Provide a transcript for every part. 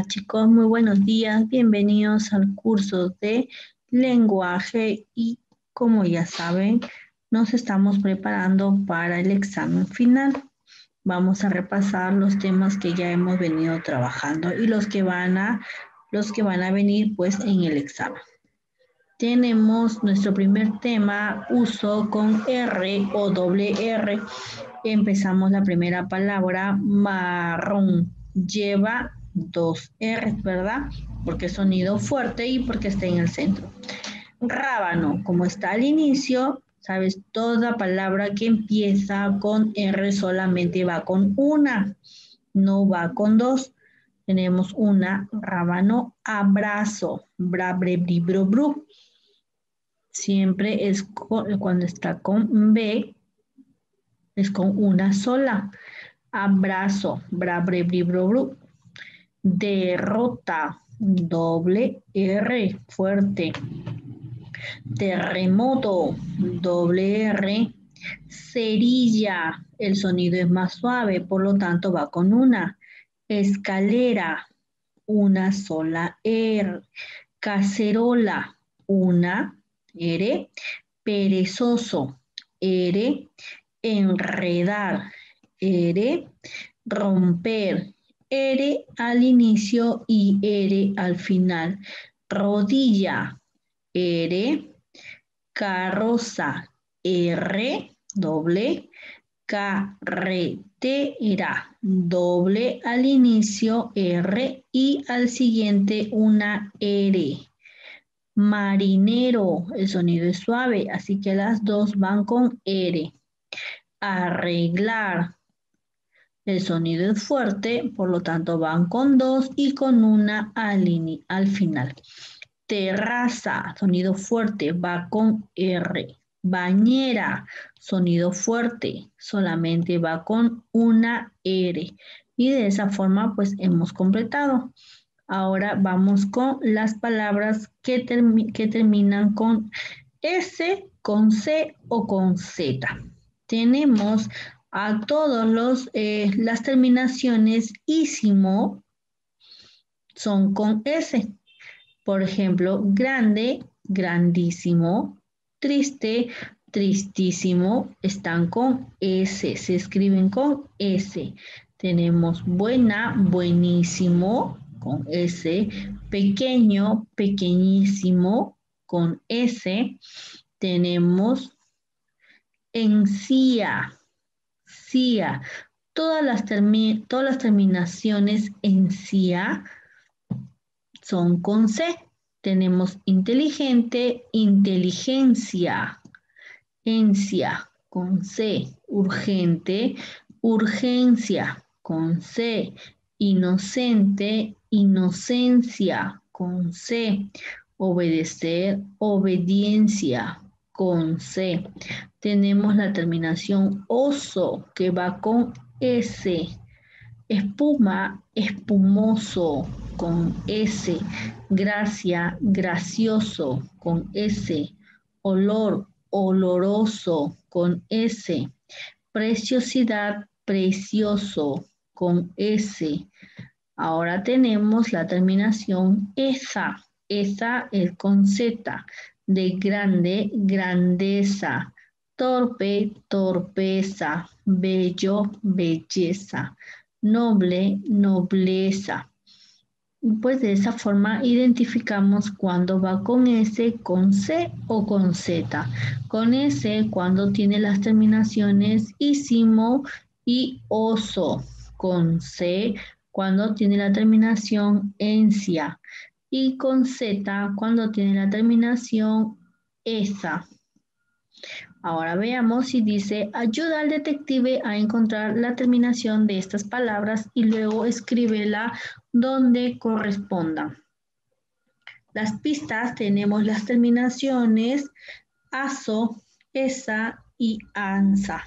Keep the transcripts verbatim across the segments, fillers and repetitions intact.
Chicos, muy buenos días. Bienvenidos al curso de lenguaje y como ya saben, nos estamos preparando para el examen final. Vamos a repasar los temas que ya hemos venido trabajando y los que van a, los que van a venir pues en el examen. Tenemos nuestro primer tema, uso con R o doble R. Empezamos la primera palabra, marrón. Lleva dos R, ¿verdad? Porque es sonido fuerte y porque está en el centro. Rábano, como está al inicio, sabes, toda palabra que empieza con R solamente va con una, no va con dos. Tenemos una, rábano, abrazo, bra, bre, bri, bro, bru. Siempre es con, cuando está con B, es con una sola. Abrazo, bra, bre, bri, bro, bru. Derrota, doble R, fuerte. Terremoto, doble R. Cerilla, el sonido es más suave, por lo tanto va con una. Escalera, una sola R. Cacerola, una R. Perezoso, R. Enredar, R. Romper, R al inicio y R al final. Rodilla, R. Carroza, R, doble. Carretera, doble al inicio, R, y al siguiente una R. Marinero, el sonido es suave, así que las dos van con R. Arreglar, el sonido es fuerte, por lo tanto van con dos y con una al, al final. Terraza, sonido fuerte, va con R. Bañera, sonido fuerte, solamente va con una R. Y de esa forma, pues hemos completado. Ahora vamos con las palabras que, termi que terminan con S, con C o con Z. Tenemos a todos los, eh, las terminaciones ísimo son con S. Por ejemplo, grande, grandísimo, triste, tristísimo, están con S, se escriben con S. Tenemos buena, buenísimo, con S. Pequeño, pequeñísimo, con S. Tenemos encía, cía. Todas las, termi todas las terminaciones en cía son con C. Tenemos inteligente, inteligencia, encia, con C. Urgente, urgencia, con C. Inocente, inocencia, con C. Obedecer, obediencia, con C. Tenemos la terminación oso, que va con S. Espuma, espumoso, con S. Gracia, gracioso, con S. Olor, oloroso, con S. Preciosidad, precioso, con S. Ahora tenemos la terminación esa. Esa es con Z. De grande, grandeza. Torpe, torpeza. Bello, belleza. Noble, nobleza. Pues de esa forma identificamos cuando va con S, con C o con Z. Con S cuando tiene las terminaciones ísimo y oso. Con C cuando tiene la terminación encia. Y con Z cuando tiene la terminación esa. Ahora veamos si dice, ayuda al detective a encontrar la terminación de estas palabras y luego escríbela donde corresponda. Las pistas tenemos las terminaciones aso, esa y ansa.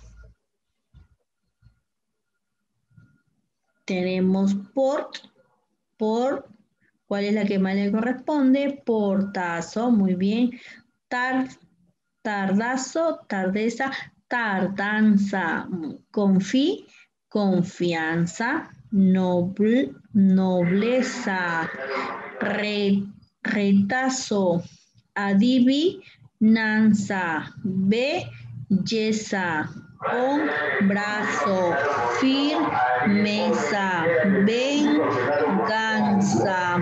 Tenemos port, por, ¿cuál es la que más le corresponde? Portazo, muy bien. Tar, tardazo, tardeza, tardanza. Confí, confianza. noble, nobleza, re, retazo, adivinanza, belleza, brazo, firmeza, venganza,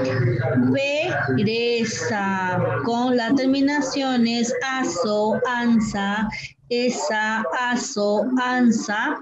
pereza, con las terminaciones aso, ansa, esa, aso, ansa.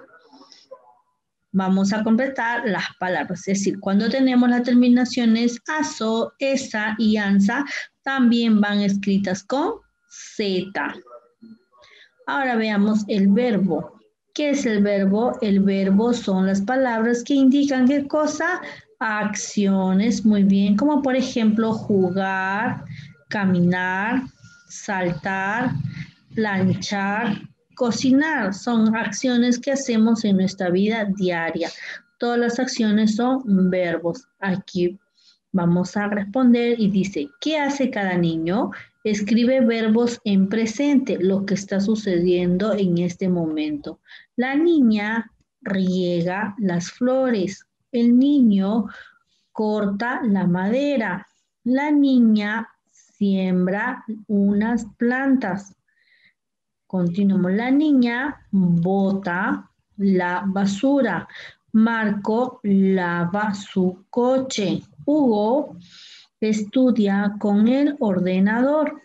Vamos a completar las palabras, es decir, cuando tenemos las terminaciones aso, esa y ansa, también van escritas con Z. Ahora veamos el verbo. ¿Qué es el verbo? El verbo son las palabras que indican qué cosa, acciones, muy bien, como por ejemplo jugar, caminar, saltar, planchar, cocinar. Son acciones que hacemos en nuestra vida diaria. Todas las acciones son verbos. Aquí vamos a responder y dice, ¿qué hace cada niño? Escribe verbos en presente, lo que está sucediendo en este momento. La niña riega las flores. El niño corta la madera. La niña siembra unas plantas. Continuamos. La niña bota la basura. Marco lava su coche. Hugo estudia con el ordenador.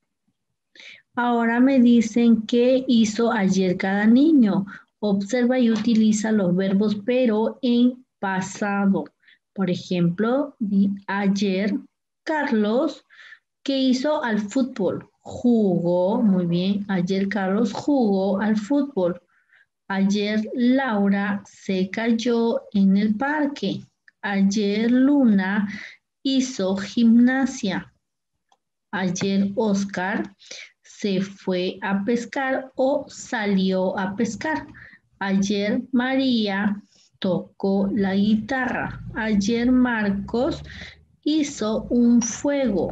Ahora me dicen qué hizo ayer cada niño. Observa y utiliza los verbos pero en pasado. Por ejemplo, ayer Carlos, ¿qué hizo al fútbol? Jugó, muy bien. Ayer Carlos jugó al fútbol. Ayer Laura se cayó en el parque. Ayer Luna hizo gimnasia. Ayer Oscar se fue a pescar o salió a pescar. Ayer María tocó la guitarra. Ayer Marcos hizo un fuego.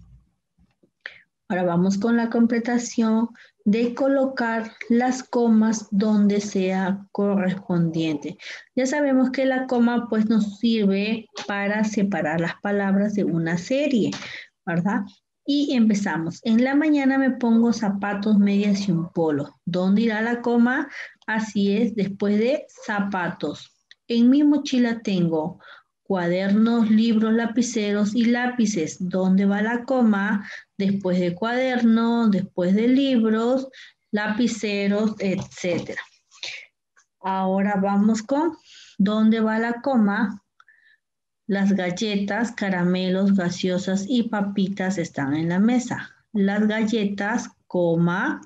Ahora vamos con la completación de colocar las comas donde sea correspondiente. Ya sabemos que la coma pues nos sirve para separar las palabras de una serie, ¿verdad? Y empezamos. En la mañana me pongo zapatos, medias y un polo. ¿Dónde irá la coma? Así es, después de zapatos. En mi mochila tengo cuadernos, libros, lapiceros y lápices. ¿Dónde va la coma? Después de cuadernos, después de libros, lapiceros, etcétera. Ahora vamos con ¿dónde va la coma? Las galletas, caramelos, gaseosas y papitas están en la mesa. Las galletas, coma,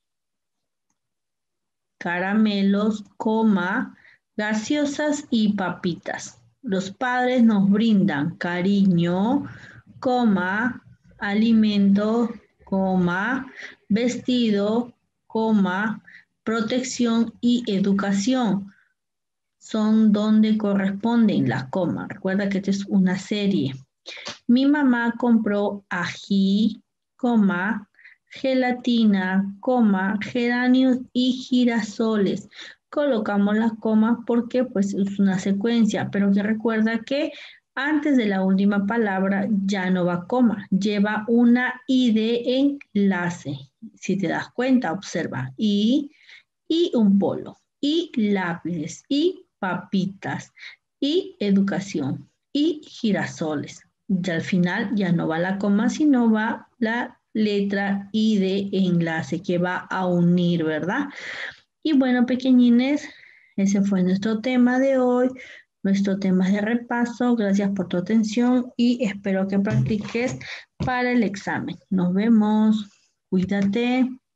caramelos, coma, gaseosas y papitas. Los padres nos brindan cariño, coma, alimento, coma, vestido, coma, protección y educación. Son donde corresponden las comas. Recuerda que esta es una serie. Mi mamá compró ají, coma, gelatina, coma, geranios y girasoles. Colocamos las comas porque pues es una secuencia, pero que recuerda que antes de la última palabra ya no va coma, lleva una I de enlace. Si te das cuenta, observa. Y, y un polo, y lápices, y papitas, y educación, y girasoles. Ya al final ya no va la coma, sino va la letra I de enlace que va a unir, ¿verdad? Y bueno, pequeñines, ese fue nuestro tema de hoy, nuestro tema de repaso. Gracias por tu atención y espero que practiques para el examen. Nos vemos. Cuídate.